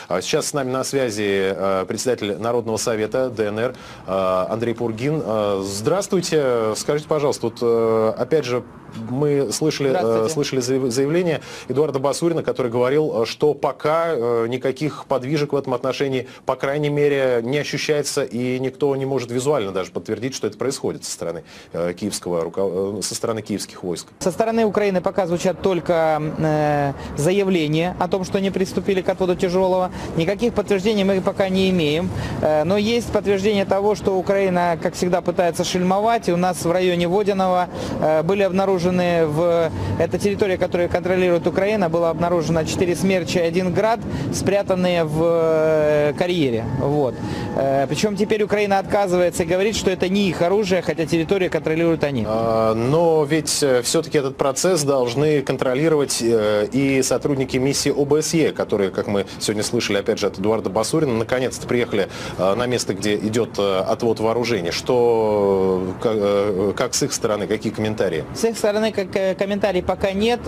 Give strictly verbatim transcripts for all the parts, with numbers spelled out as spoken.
Сейчас с нами на связи председатель Народного совета ДНР Андрей Пургин. Здравствуйте. Скажите, пожалуйста, вот опять же мы слышали, слышали заявление Эдуарда Басурина, который говорил, что пока никаких подвижек в этом отношении, по крайней мере, не ощущается, и никто не может визуально даже подтвердить, что это происходит со стороны киевского, со стороны киевских войск. Со стороны Украины пока звучат только э, заявления о том, что они приступили к отводу тяжелого. Никаких подтверждений мы пока не имеем, э, но есть подтверждение того, что Украина, как всегда, пытается шельмовать. И у нас в районе Водяного э, были обнаружены в... Это территория, которую контролирует Украина, было обнаружено четыре смерча и один град, спрятанные в э, карьере. Вот. Э, причем теперь Украина отказывается и говорит, что это не их оружие, хотя территорию контролируют они. А, но ведь все-таки этот процесс должны контролировать и сотрудники миссии ОБСЕ, которые, как мы сегодня слышали, опять же, от Эдуарда Басурина, наконец-то приехали на место, где идет отвод вооружений. Что, как, как с их стороны, какие комментарии? С их стороны как, комментариев пока нет.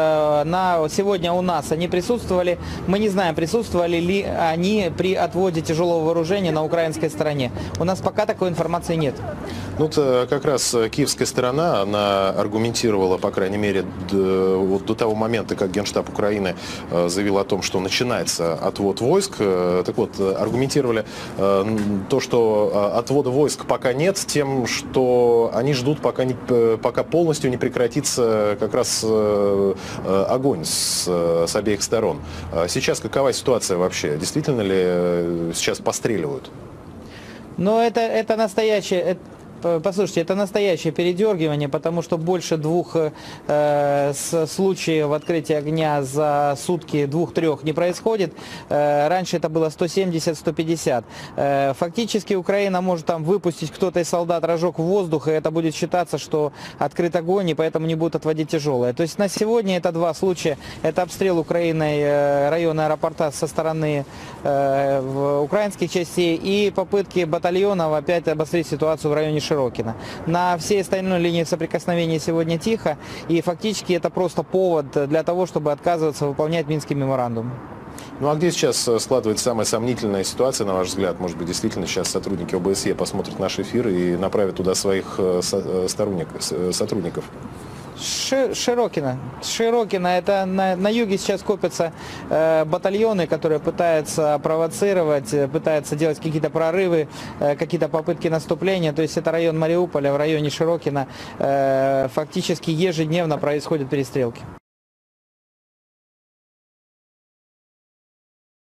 На, сегодня у нас они присутствовали. Мы не знаем, присутствовали ли они при отводе тяжелого вооружения на украинской стороне. У нас пока такой информации нет. Ну, вот как раз киевская сторона, она аргументировала, по крайней мере, до, вот до того момента, как Генштаб Украины заявил о том, что начинается отвод войск. Так вот, аргументировали то, что отвода войск пока нет, тем, что они ждут, пока, не, пока полностью не прекратится как раз огонь с, с обеих сторон. Сейчас какова ситуация вообще? Действительно ли сейчас постреливают? Но это, это настоящее... Послушайте, это настоящее передергивание, потому что больше двух э, случаев открытия огня за сутки, двух-трех не происходит. Э, раньше это было сто семьдесят — сто пятьдесят. Э, фактически Украина может там выпустить, кто-то из солдат рожок в воздух, и это будет считаться, что открыт огонь, и поэтому не будут отводить тяжелое. То есть на сегодня это два случая. Это обстрел Украиной э, района аэропорта со стороны э, в украинских частей и попытки батальонов опять обострить ситуацию в районе Широкино. На всей остальной линии соприкосновения сегодня тихо, и фактически это просто повод для того, чтобы отказываться выполнять Минский меморандум. Ну а где сейчас складывается самая сомнительная ситуация, на ваш взгляд? Может быть, действительно сейчас сотрудники ОБСЕ посмотрят наш эфир и направят туда своих сторонников, сотрудников? Широкино. Широкино. Это на, на юге сейчас копятся э, батальоны, которые пытаются провоцировать, пытаются делать какие-то прорывы, э, какие-то попытки наступления. То есть это район Мариуполя, в районе Широкино э, фактически ежедневно происходят перестрелки.